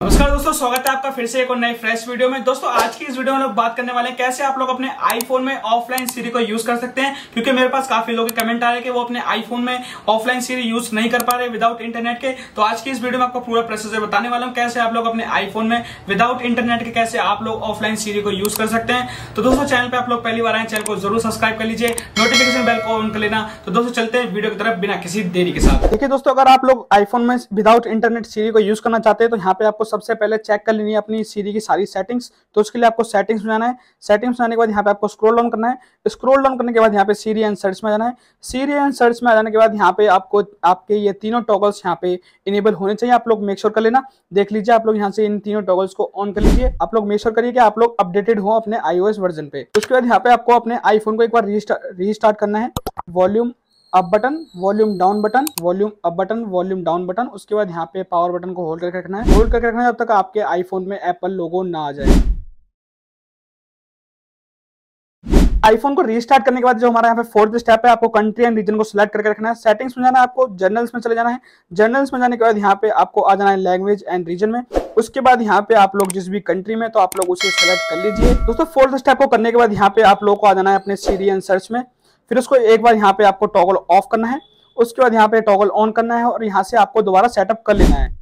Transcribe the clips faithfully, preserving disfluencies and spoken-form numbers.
नमस्कार दोस्तों, स्वागत है आपका फिर से एक और नई फ्रेश वीडियो में। दोस्तों आज की इस वीडियो में लोग बात करने वाले हैं कैसे आप लोग अपने आईफोन में ऑफलाइन सीरी को यूज कर सकते हैं, क्योंकि मेरे पास काफी लोगों के कमेंट आ रहे हैं कि वो अपने आईफोन में ऑफलाइन सीरी यूज नहीं कर पा रहे विदाउट इंटरनेट के। तो आज की इस वीडियो में आपको पूरा प्रोसीजर बताने वाला हूँ कैसे आप लोग अपने आईफोन में विदाउट इंटरनेट के कैसे आप लोग ऑफलाइन सीरी को यूज कर सकते हैं। तो दोस्तों चैनल पे आप लोग पहली बार आए, चैनल को जरूर सब्सक्राइब कर लीजिए, नोटिफिकेशन बेल को ऑन कर लेना। तो दोस्तों चलते हैं वीडियो की तरफ बिना किसी देरी के साथ। देखिए दोस्तों, अगर आप लोग आईफोन में विदाउट इंटरनेट सीरी को यूज करना चाहते हैं तो यहाँ पे आपको सबसे पहले चेक कर लेनी है अपनी सीरी की सारी सेटिंग्स। तो उसके लिए आपको सेटिंग्स में जाना है। सेटिंग्स में जाने के बाद यहाँ पे आपको स्क्रॉल डाउन करना है। स्क्रॉल डाउन करने के बाद यहाँ पे सीरी एंड सर्च में जाना है। सीरी एंड सर्च में आ जाने के बाद यहाँ पे आपको आपके ये तीनों टॉगल्स यहाँ पे इनेबल होने चाहिए। आप लोग मेक श्योर कर लेना। देख लीजिए आप लोग यहाँ से इन तीनों टॉगल्स को ऑन कर लीजिए। आप लोग मेक श्योर करिए कि आप लोग अपडेटेड हो अपने आईओएस वर्जन पे। उसके बाद यहाँ पे आपको अपने आईफोन को एक बार रीस्टार्ट करना है। Volume up button, volume down button, volume up button, volume down button. उसके बाद यहाँ पे पावर बटन को होल्ड करके रखना है। होल्ड करके रखना है जब तक आपके आईफोन में एप्पल लोगो ना आ जाए। आईफोन को रीस्टार्ट करने के बाद जो हमारा यहाँ पे फोर्थ स्टेप है, आपको कंट्री एंड रीजन को सिलेक्ट करके रखना है। सेटिंग्स में जाना है, आपको जर्नल्स में चले जाना है। जर्नल्स में जाने के बाद यहाँ पे आपको आ जाना है लैंग्वेज एंड रीजन में। उसके बाद यहाँ पे आप लोग जिस भी कंट्री में तो आप लोग उसे सेलेक्ट कर लीजिए। दोस्तों फोर्थ स्टेप को करने के बाद यहाँ पे आप लोग को आ जाना है अपने सीरी एंड सर्च में। फिर उसको एक बार यहाँ पे आपको टॉगल ऑफ करना है। उसके बाद यहाँ पे टॉगल ऑन करना है और यहाँ से आपको दोबारा सेटअप कर लेना है।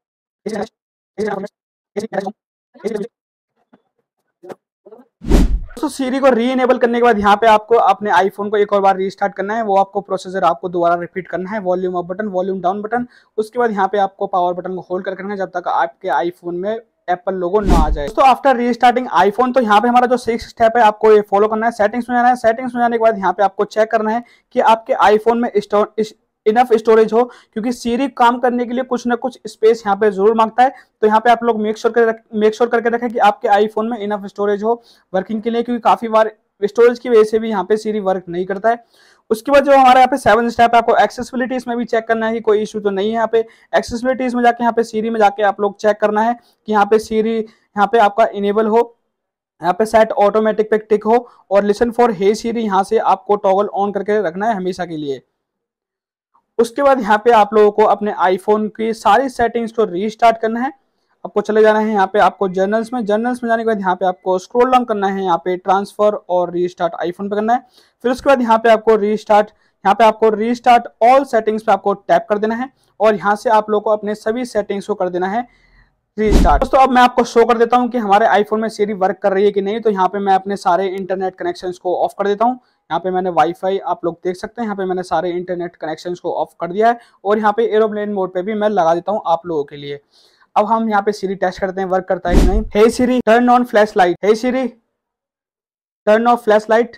तो सीरी को री इनेबल करने के बाद यहाँ पे आपको अपने आईफोन को एक और बार रीस्टार्ट करना है। वो आपको प्रोसीजर आपको दोबारा रिपीट करना है। Volume up button, volume down button. उसके बाद यहाँ पे आपको पावर बटन को होल्ड करके रखना है जब तक आपके आईफोन में एप्पल लोगो ना आ जाए। तो आफ्टर रीस्टार्टिंग आईफोन, तो यहाँ पे हमारा जो सिक्स स्टेप है आपको ये फॉलो करना है। सेटिंग्स में जाना है। सेटिंग्स में जाने के बाद यहाँ पे आपको चेक करना है कि आपके आईफोन में इनफ स्टोरेज हो, क्योंकि सीरी काम करने के लिए कुछ ना कुछ स्पेस यहाँ पे जरूर मांगता है। तो यहाँ पे आप लोग मेक श्योर कर मेक श्योर करके रखें कि आपके आईफोन में इनफ स्टोरेज हो वर्किंग के लिए, क्योंकि काफी बार स्टोरेज की वजह से भी यहाँ पे सीरी वर्क नहीं करता है। उसके बाद जो हमारे यहाँ पे सेवन स्टेप है, आपको एक्सेसिबिलिटीज में भी चेक करना है कि कोई इशू तो नहीं है। यहाँ पे एक्सेसिबिलिटीज में जाके यहाँ पे सीरी में जाके आप लोग चेक करना है कि यहाँ पे सीरी यहाँ पे आपका इनेबल हो, यहाँ पे सेट ऑटोमेटिक पे टिक हो और लिसन फॉर हे सीरी यहाँ से आपको टॉगल ऑन करके रखना है हमेशा के लिए। उसके बाद यहाँ पे आप लोगों को अपने आईफोन की सारी सेटिंग्स को रीस्टार्ट करना है। आपको चले जाना है यहाँ पे आपको जर्नल्स में। जर्नल्स में जाने के बाद यहाँ पे आपको स्क्रॉल डाउन करना है। यहाँ पे ट्रांसफर और रीस्टार्ट आईफोन पे करना है। फिर उसके बाद यहाँ पे आपको रीस्टार्ट यहाँ पे आपको रीस्टार्ट ऑल सेटिंग्स पे आपको टैप कर देना है और यहाँ से आप लोगों को अपने सभी सेटिंग्स को कर देना है रीस्टार्ट। दोस्तों अब मैं आपको शो कर देता हूँ कि हमारे आईफोन में सीरी वर्क कर रही है कि नहीं। तो यहाँ पे मैं अपने सारे इंटरनेट कनेक्शंस को ऑफ कर देता हूँ। यहाँ पे मैंने वाईफाई आप लोग देख सकते हैं, यहाँ पे मैंने सारे इंटरनेट कनेक्शंस को ऑफ कर दिया है और यहाँ पे एरोप्लेन मोड पे भी मैं लगा देता हूँ आप लोगों के लिए। अब हम यहाँ पे सीरी टेस्ट करते हैं वर्क करता है कि नहीं। Hey Siri turn on flash light, hey Siri turn off flash light.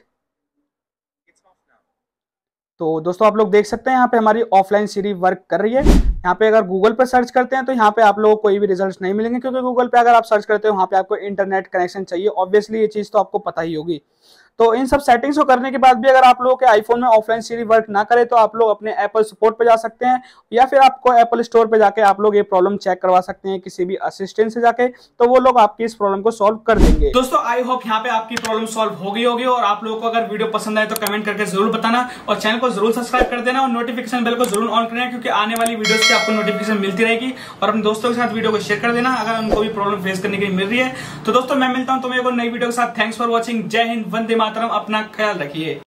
तो दोस्तों आप लोग देख सकते हैं यहाँ पे हमारी ऑफलाइन सीरी वर्क कर रही है। यहाँ पे अगर गूगल पे सर्च करते हैं तो यहाँ पे आप लोगों को कोई भी रिजल्ट्स नहीं मिलेंगे, क्योंकि गूगल पे अगर आप सर्च करते हो वहाँ पे आपको इंटरनेट कनेक्शन चाहिए। ऑब्वियसली ये चीज तो आपको पता ही होगी। तो इन सब सेटिंग्स को करने के बाद भी अगर आप लोगों के आईफोन में ऑफलाइन सीरी वर्क ना करे तो आप लोग अपने एप्पल सपोर्ट पे जा सकते हैं या फिर आपको एप्पल स्टोर पे जाके आप लोग ये प्रॉब्लम चेक करवा सकते हैं किसी भी असिस्टेंट से जाके। तो वो लोग आपकी इस प्रॉब्लम को सॉल्व कर देंगे। दोस्तों आई होप यहाँ पे आपकी प्रॉब्लम सॉल्व हो गई होगी और आप लोगों को अगर वीडियो पसंद आए तो कमेंट करके जरूर बताना और चैनल को जरूर सब्सक्राइब कर देना और नोटिफिकेशन बेल को जरूर ऑन करना, क्योंकि आने वाली वीडियो की आपको नोटिफिकेशन मिलती रहेगी। और अपने दोस्तों के साथ वीडियो को शेयर कर देना अगर उनको भी प्रॉब्लम फेस करने के लिए मिल रही है। तो दोस्तों मैं मिलता हूँ तुम्हें एक नई वीडियो के साथ। Thanks for watching. जय हिंद, वंदे मातरम। अपना ख्याल रखिए।